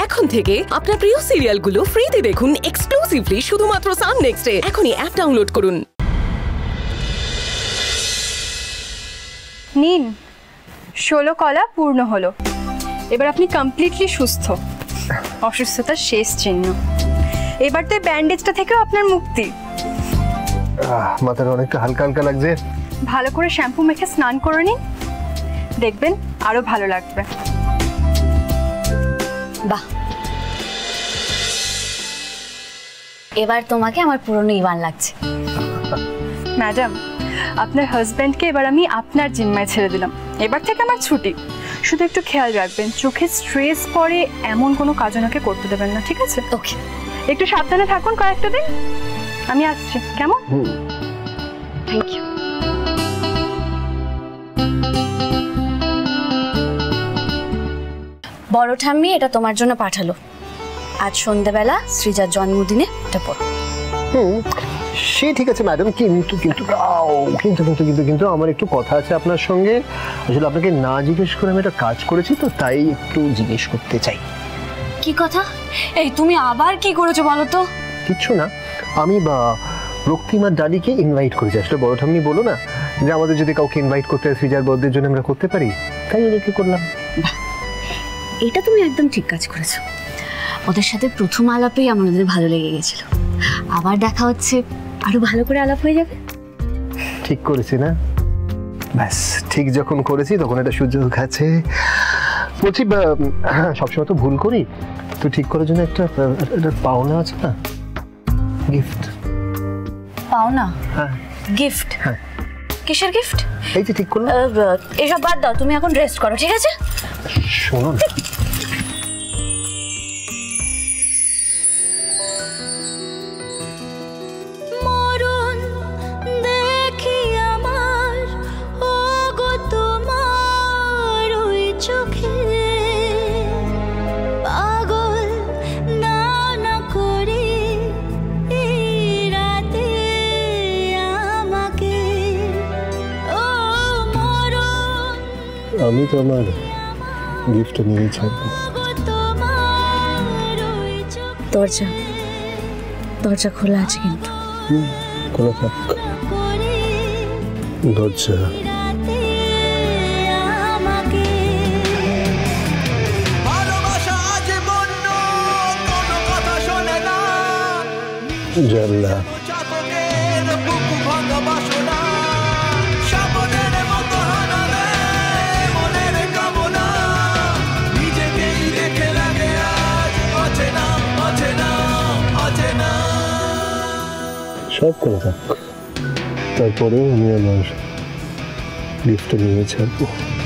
এখন থেকে আপনার প্রিয় সিরিয়ালগুলো ফ্রিতে দেখুন এক্সক্লুসিভলি শুধুমাত্র সান নেক্সটে। এখনই অ্যাপ ডাউনলোড করুন। নিন 16 কলা পূর্ণ হলো। এবার আপনি কমপ্লিটলি সুস্থ। অসুস্থতার শেষ চিহ্ন। এবার তো ব্যান্ডেজটা থেকেও আপনার মুক্তি। মাথাটা অনেকটা হালকা হালকা লাগছে। ভালো করে শ্যাম্পু মেখে স্নান করে নিন, দেখবেন আরো ভালো লাগবে। বাহ, এবার তোমাকে আমার পুরনো ইভান লাগছে। ম্যাডাম, আপনার হাজব্যান্ডকে এবার আমি আপনার জিম্মায় ছেড়ে দিলাম। এবার থেকে আমার ছুটি। শুধু একটু খেয়াল রাখবেন, চোখে স্ট্রেস পড়ে এমন কোনো কাজ ওনাকে করতে দেবেন না, ঠিক আছে? ওকে। একটু সাবধানে থাকুন কয়েকটা দিন। আমি আসছি, কেমন? Thank you. বড় ঠাম্মি এটা তোমার জন্য পাঠালো। আজ সন্ধ্যাবেলা সৃজার জন্মদিনে এটা পড়ো। সে ঠিক আছে ম্যাডাম, কিন্তু কিন্তু কিন্তু কিন্তু কিন্তু কিন্তু আমার একটু কথা আছে আপনার সঙ্গে। আসলে আপনাকে না জিজ্ঞেস করে আমি একটা কাজ করেছি, তো তাই একটু জিজ্ঞেস করতে চাই। কি কথা? এই তুমি আবার কি করেছো বলো তো? কিচ্ছু না, আমি রক্তিমার ডালিকে ইনভাইট করেছি। আসলে বড় ঠাম্মি বলো না যে আমাদের যদি কাউকে ইনভাইট করতে হয় সৃজার বার্থডের জন্য আমরা করতে পারি, তাই ওদেরকে করলাম। এটা তুমি একদম ঠিক কাজ করেছো। ওদের সাথে প্রথম আলাপেই আমাদের ভালো লেগে গেছিল। আবার দেখা হচ্ছে, আরো ভালো করে আলাপ হয়ে যাবে। ঠিক করেছি না? ব্যাস, ঠিক যখন করেছি তখন একটা সুযোগ আছে। বলছি সবসময় তো ভুল করি, তো ঠিক করার জন্য একটা পাওনা আছে না, গিফট। পাওনা? হ্যাঁ। গিফট? হ্যাঁ। কিসের গিফট? এই যে ঠিক করলাম। এসব বাদ দাও, তুমি এখন রেস্ট করো, ঠিক আছে? শোনো না, আমি তো আমার গিফট নিয়ে ছাড়বো। দরজা খোলা আছে কিন্তু। খোলা থাক দরজা। জানলা সব করে থাক, তারপরেও আমি আমার গিফট নিয়ে ছাড়বো।